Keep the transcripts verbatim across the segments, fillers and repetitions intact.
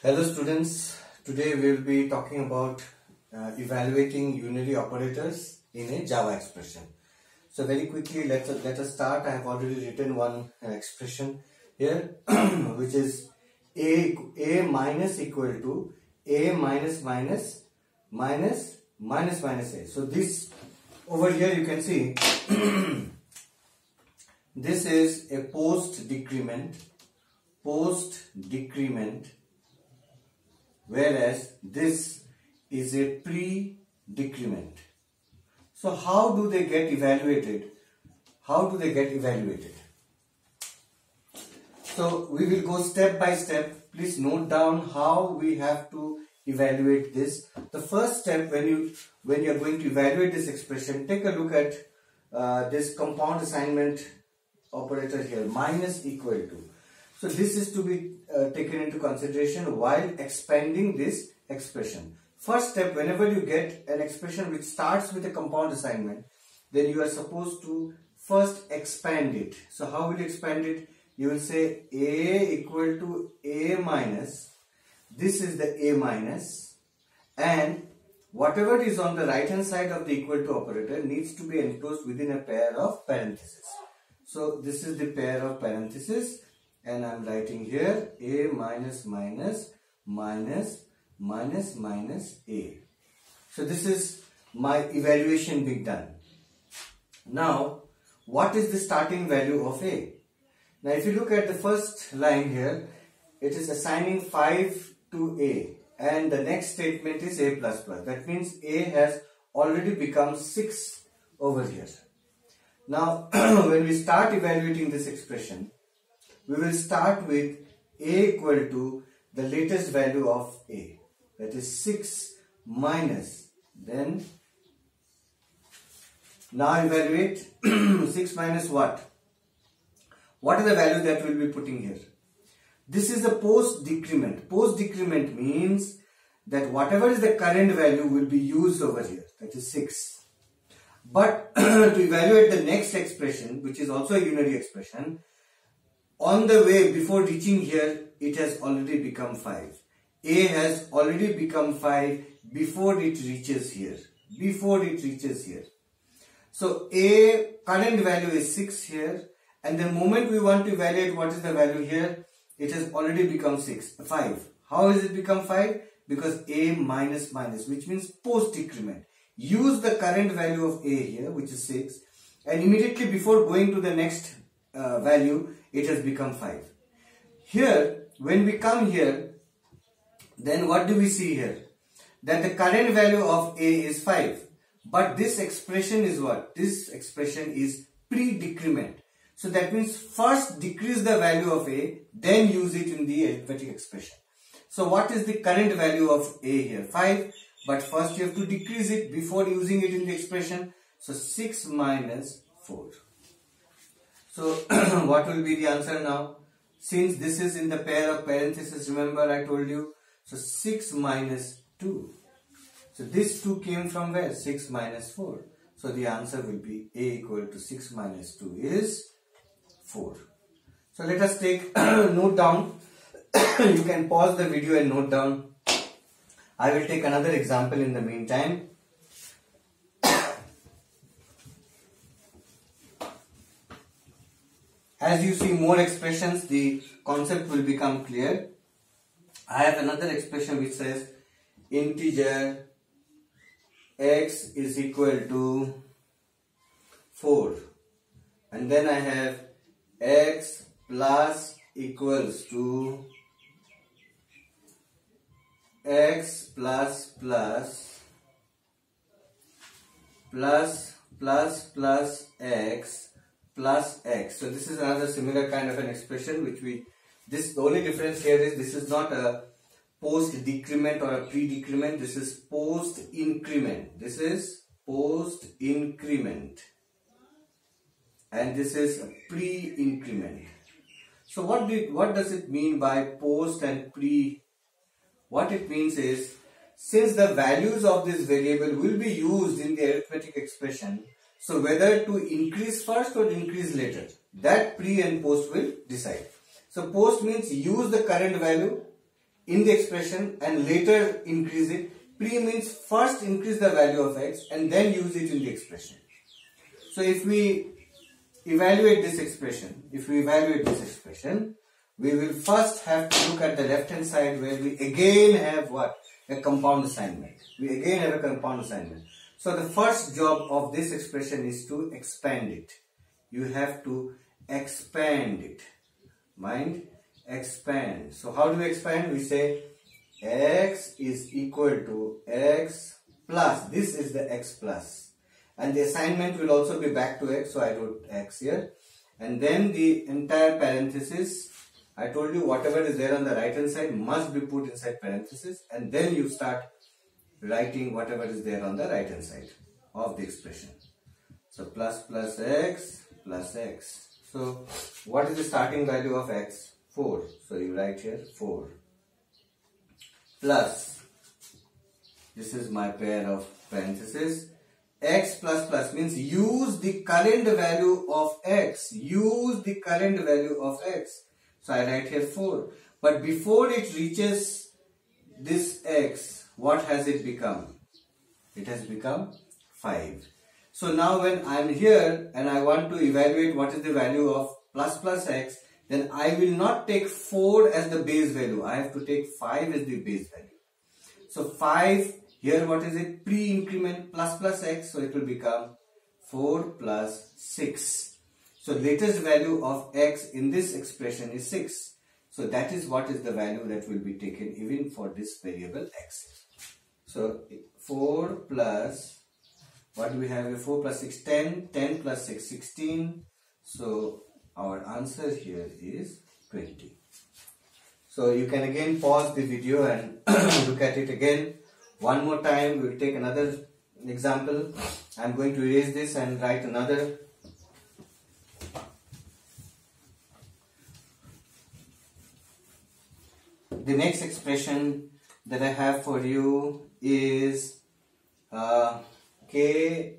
Hello students, today we will be talking about uh, evaluating unary operators in a Java expression. So very quickly let us, let us start. I have already written one uh, expression here which is a, a minus equal to a minus minus minus minus minus a. So this over here you can see this is a post decrement, post decrement, whereas this is a pre-decrement. So how do they get evaluated? How do they get evaluated? So we will go step by step. Please note down how we have to evaluate this. The first step, when you when you are going to evaluate this expression, take a look at uh, this compound assignment operator here, minus equal to. So this is to be uh, taken into consideration while expanding this expression. First step, whenever you get an expression which starts with a compound assignment, then you are supposed to first expand it. So how will you expand it? You will say a equal to a minus. This is the a minus, and whatever is on the right hand side of the equal to operator needs to be enclosed within a pair of parentheses. So this is the pair of parentheses. And I am writing here a minus minus minus minus minus a. So this is my evaluation being done. Now, what is the starting value of a? Now, if you look at the first line here, it is assigning five to a, and the next statement is a plus plus. That means a has already become six over here. Now, when we start evaluating this expression, we will start with a equal to the latest value of a, that is six minus, then now evaluate six minus what? What is the value that we will be putting here? This is the post decrement. Post decrement means that whatever is the current value will be used over here, that is six. But to evaluate the next expression, which is also a unary expression, on the way before reaching here, it has already become five. A has already become five before it reaches here. Before it reaches here. So A current value is six here, and the moment we want to evaluate what is the value here, it has already become six, five. How has it become five? Because A minus minus, which means post decrement. Use the current value of A here, which is six, and immediately before going to the next uh, value, it has become five. Here, when we come here, then what do we see here? That the current value of A is five. But this expression is what? This expression is pre-decrement. So that means first decrease the value of A, then use it in the arithmetic expression. So what is the current value of A here? five. But first you have to decrease it before using it in the expression. So six minus four. So what will be the answer now? Since this is in the pair of parentheses, remember I told you. So six minus two. So this two came from where? six minus four. So the answer will be A equal to six minus two is four. So let us take note down. You can pause the video and note down. I will take another example in the meantime. As you see more expressions, the concept will become clear. I have another expression which says integer x is equal to four, and then I have x plus equals to x plus plus plus plus plus x plus x. So this is another similar kind of an expression which we, this the only difference here is this is not a post decrement or a pre decrement, this is post increment. This is post increment and this is a pre increment. So what did what does it mean by post and pre? What it means is, since the values of this variable will be used in the arithmetic expression, so whether to increase first or increase later, that pre and post will decide. So post means use the current value in the expression and later increase it. Pre means first increase the value of x and then use it in the expression. So if we evaluate this expression, if we evaluate this expression, we will first have to look at the left hand side where we again have what? A compound assignment. We again have a compound assignment. So the first job of this expression is to expand it. You have to expand it. Mind? Expand. So how do we expand? We say x is equal to x plus. This is the x plus. And the assignment will also be back to x. So I wrote x here. And then the entire parenthesis. I told you whatever is there on the right hand side must be put inside parenthesis. And then you start writing whatever is there on the right hand side of the expression. So plus plus x plus x. So what is the starting value of x? four. So you write here four. Plus, this is my pair of parentheses. X plus plus means use the current value of x. Use the current value of x. So I write here four. But before it reaches this x, what has it become? It has become five. So now when I am here and I want to evaluate what is the value of plus plus x, then I will not take four as the base value. I have to take five as the base value. So five, here what is it? Pre-increment plus plus x. So it will become four plus six. So latest value of x in this expression is six. So that is what is the value that will be taken even for this variable x. So four plus, what do we have? four plus six, ten. ten plus six, sixteen. So our answer here is twenty. So you can again pause the video and look at it again. One more time, we will take another example. I am going to erase this and write another. The next expression that I have for you is uh, k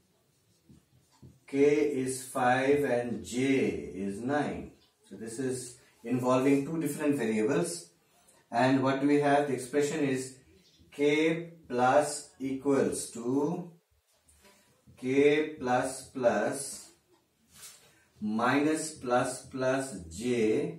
K is five and J is nine. So this is involving two different variables. And what do we have? The expression is K plus equals to K plus plus minus plus plus J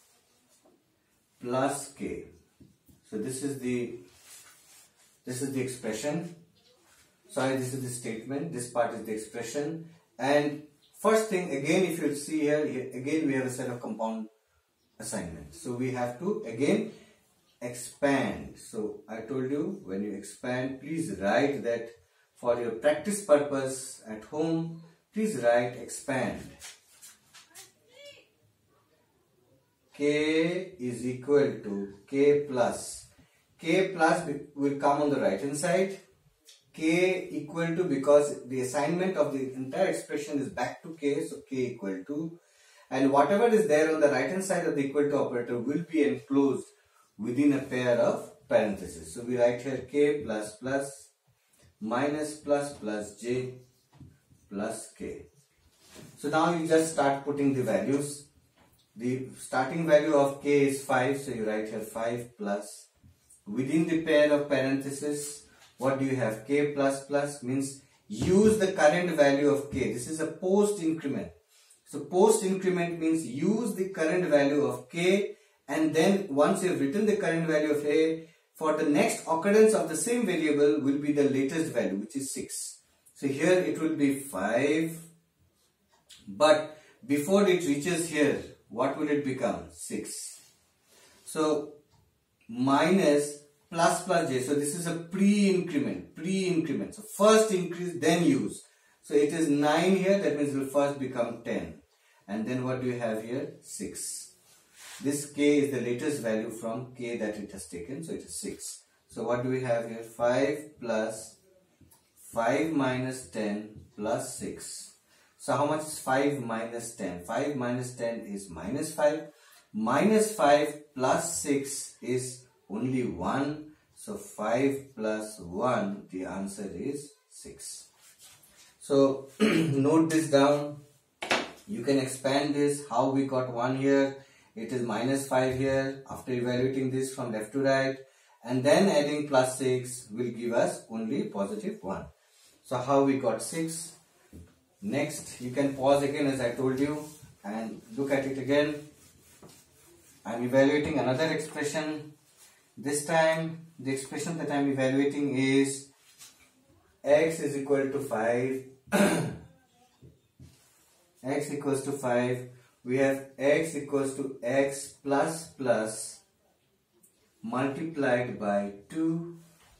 plus K. So this is the this is the expression. Sorry, this is the statement. This part is the expression. And first thing, again, if you see here, here, again we have a set of compound assignments. So we have to again expand. So I told you when you expand, please write that for your practice purpose at home, please write expand. K is equal to K plus. K plus will come on the right hand side. K equal to, because the assignment of the entire expression is back to K, so K equal to, and whatever is there on the right hand side of the equal to operator will be enclosed within a pair of parentheses. So we write here K plus plus minus plus plus J plus K. So now you just start putting the values. The starting value of K is five, so you write here five plus, within the pair of parentheses, what do you have? K plus plus means use the current value of K. This is a post increment. So post increment means use the current value of K, and then once you have written the current value of A, for the next occurrence of the same variable will be the latest value, which is six. So here it will be five, but before it reaches here, what will it become? six. So minus plus plus J. So this is a pre-increment, pre-increment. So first increase, then use. So it is nine here, that means it will first become ten. And then what do you have here? six. This K is the latest value from K that it has taken, so it is six. So what do we have here? five plus five minus ten plus six. So how much is five minus ten? five minus ten is minus five. Minus five plus six is only one. So five plus one, the answer is six. So note this down. You can expand this, how we got one here. it is minus five here after evaluating this from left to right, and then adding plus six will give us only positive one. So how we got six? Next, you can pause again as I told you and look at it again. I am evaluating another expression. This time the expression that I am evaluating is x is equal to five. X equals to five. We have x equals to x plus plus multiplied by two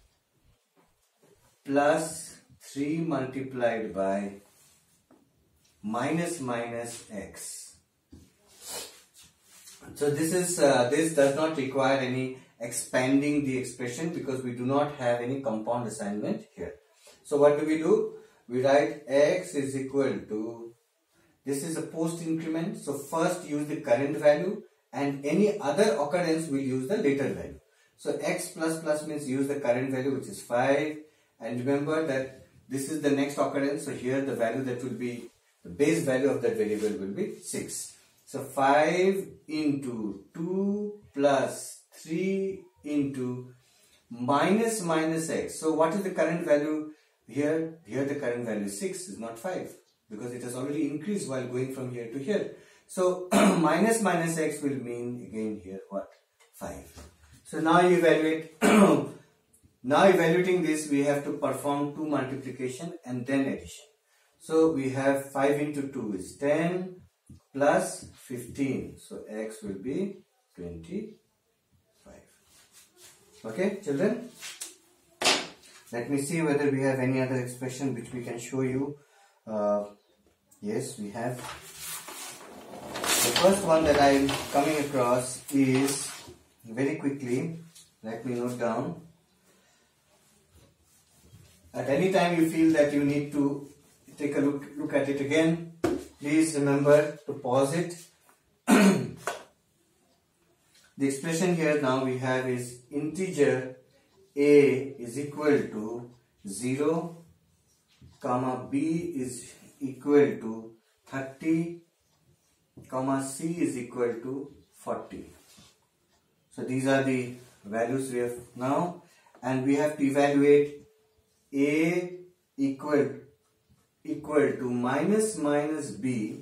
plus three multiplied by minus minus x. So this is uh, this does not require any expanding the expression because we do not have any compound assignment here. So what do we do? We write x is equal to, this is a post increment, so first use the current value and any other occurrence will use the later value. So x plus plus means use the current value, which is five, and remember that this is the next occurrence, so here the value that will be, the base value of that variable will be six. So five into two plus three into minus minus x. So what is the current value here? Here the current value is six, is not five, because it has already increased while going from here to here. So minus minus x will mean again here what? five. So now you evaluate. Now evaluating this, we have to perform two multiplication and then addition. So we have five into two is ten plus fifteen. So x will be twenty-five. Okay, children? Let me see whether we have any other expression which we can show you. Uh, yes, we have. The first one that I am coming across is, very quickly, let me note down. At any time you feel that you need to take a look, look at it again, please remember to pause it. The expression here now we have is integer a is equal to zero, comma b is equal to thirty, comma c is equal to forty. So these are the values we have now, and we have to evaluate a equal equal to minus minus b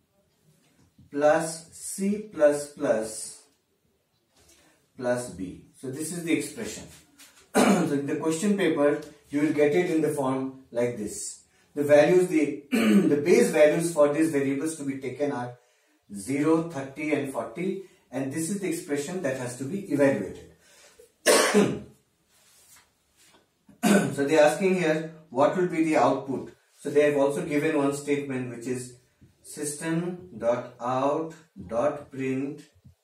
plus c plus plus plus b. So this is the expression. So in the question paper you will get it in the form like this. The values, the the base values for these variables to be taken are zero, thirty and forty, and this is the expression that has to be evaluated. So they are asking here what will be the output. So they have also given one statement which is system dot out dot print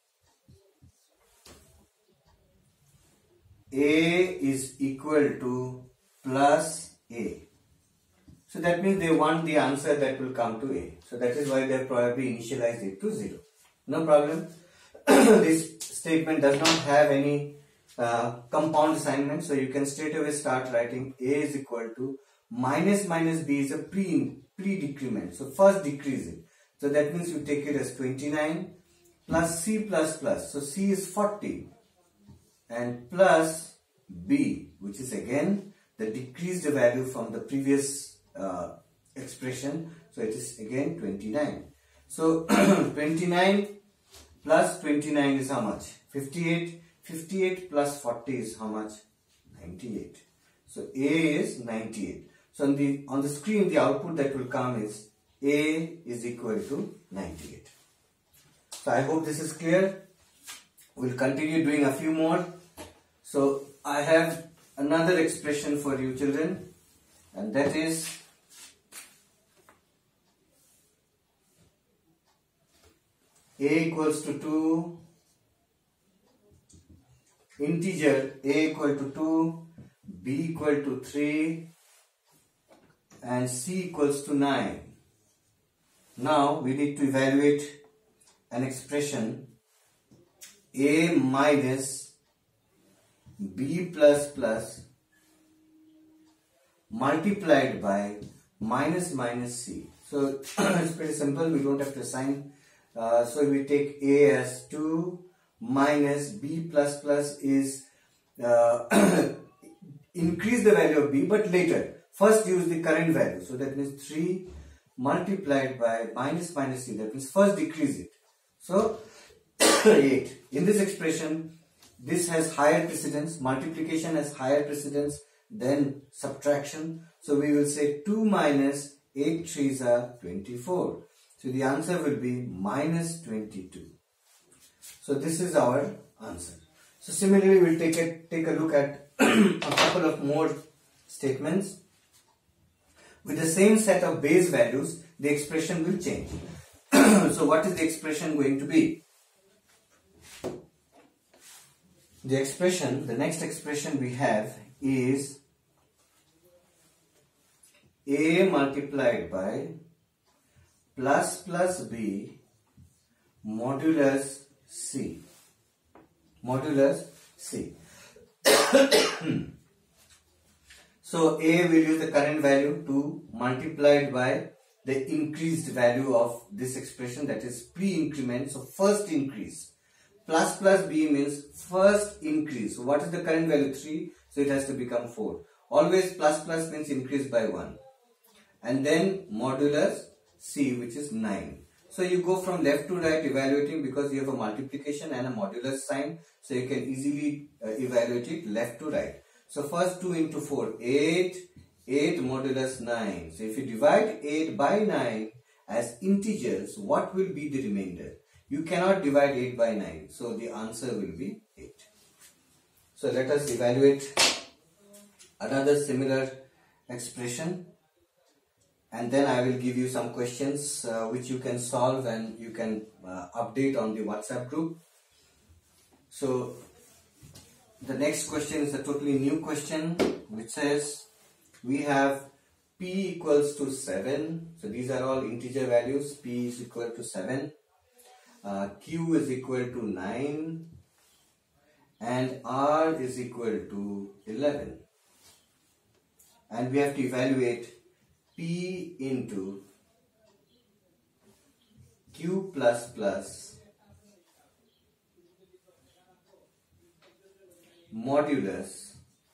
a is equal to plus a. So that means they want the answer that will come to a. So that is why they have probably initialized it to zero. No problem. This statement does not have any uh, compound assignment, so you can straight away start writing a is equal to minus minus b is a pre pre decrement. So first decrease it. So that means you take it as twenty-nine plus c plus plus. So c is forty and plus b, which is again the decreased value from the previous uh, expression. So it is again twenty-nine. So twenty-nine plus twenty-nine is how much? fifty-eight. fifty-eight plus forty is how much? ninety-eight. So a is ninety-eight. So on the on the screen the output that will come is a is equal to ninety-eight. So I hope this is clear. We'll continue doing a few more. So I have another expression for you children, and that is a equals to two, integer a equal to two, b equal to three and c equals to nine. Now we need to evaluate an expression a minus b plus plus multiplied by minus minus c. So it's pretty simple, we don't have to assign Uh, so we take A as two minus B plus plus is uh, increase the value of B, but later. First use the current value. So that means three multiplied by minus minus C. That means first decrease it. So eight. In this expression, this has higher precedence. Multiplication has higher precedence than subtraction. So we will say two minus eight threes are twenty-four. So the answer will be minus twenty-two. So this is our answer. So similarly, we'll take a, take a look at a couple of more statements. With the same set of base values, the expression will change. So what is the expression going to be? The expression, the next expression we have is A multiplied by plus plus B modulus C. Modulus C. So A will use the current value two multiplied by the increased value of this expression, that is pre-increment, so first increase. Plus plus B means first increase. So what is the current value? three. So it has to become four. Always plus plus means increase by one. And then modulus C, which is nine. So you go from left to right evaluating, because you have a multiplication and a modulus sign. So you can easily uh, evaluate it left to right. So first two into four, eight, eight modulus nine. So if you divide eight by nine as integers, what will be the remainder? You cannot divide eight by nine. So the answer will be eight. So let us evaluate another similar expression. And then I will give you some questions uh, which you can solve and you can uh, update on the WhatsApp group. So the next question is a totally new question, which says we have P equals to seven. So these are all integer values. P is equal to seven. Uh, Q is equal to nine. And R is equal to eleven. And we have to evaluate P into Q plus plus modulus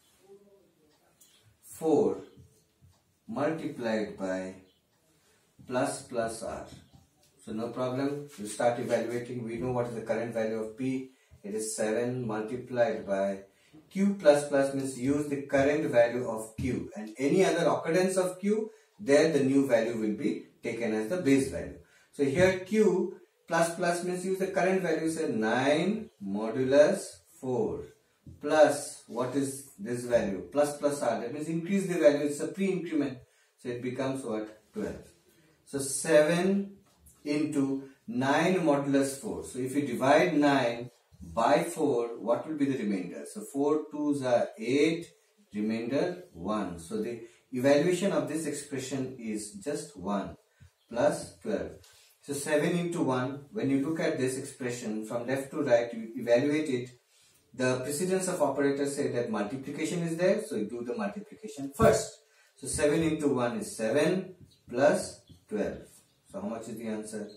four multiplied by plus plus R. So no problem, you start evaluating. We know what is the current value of P. It is seven multiplied by Q plus plus means use the current value of Q, and any other occurrence of Q, there the new value will be taken as the base value. So here Q plus plus means use the current value, say nine modulus four plus what is this value, plus plus R, that means increase the value, it's a pre-increment, so it becomes what, twelve. So seven into nine modulus four. So if you divide nine by four, what will be the remainder? So four twos are eight, remainder one. So the evaluation of this expression is just one plus twelve. So seven into one, when you look at this expression from left to right, you evaluate it. The precedence of operators say that multiplication is there, so you do the multiplication first. So seven into one is seven plus twelve. So how much is the answer?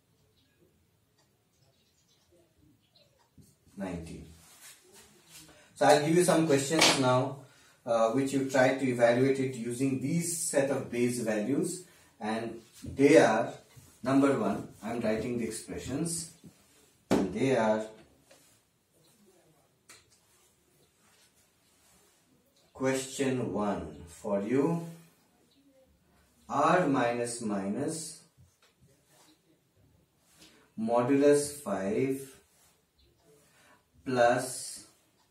nineteen. So I'll give you some questions now uh, which you try to evaluate it using these set of base values, and they are, number one, I'm writing the expressions, and they are question one for you, R minus minus modulus five plus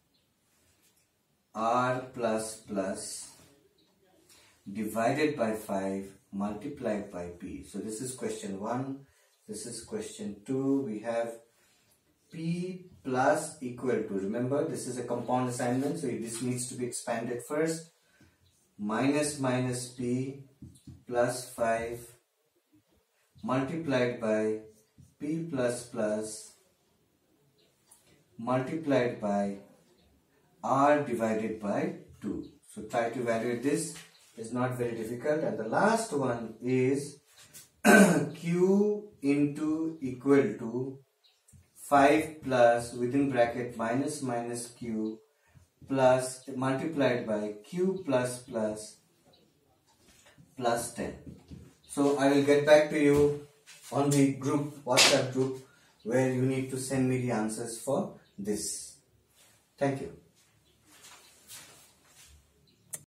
R plus plus divided by five multiplied by P. So this is question one. This is question two. We have P plus equal to, remember this is a compound assignment, so this needs to be expanded first, minus minus P plus five multiplied by P plus plus multiplied by R divided by two. So try to evaluate this. It's not very difficult. And the last one is q into equal to five plus within bracket minus minus q plus multiplied by q plus plus plus ten. So I will get back to you on the group, WhatsApp group, where you need to send me the answers for this. Thank you.